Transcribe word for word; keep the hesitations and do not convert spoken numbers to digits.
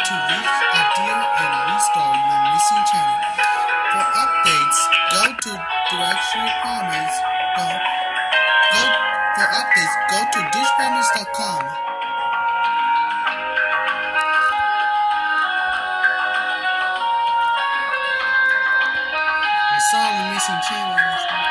to reach, adhere, and restore your missing channel. For updates, go to Directory Promise. Go, go for updates. Go to dish promise dot com. Sorry, missing channels.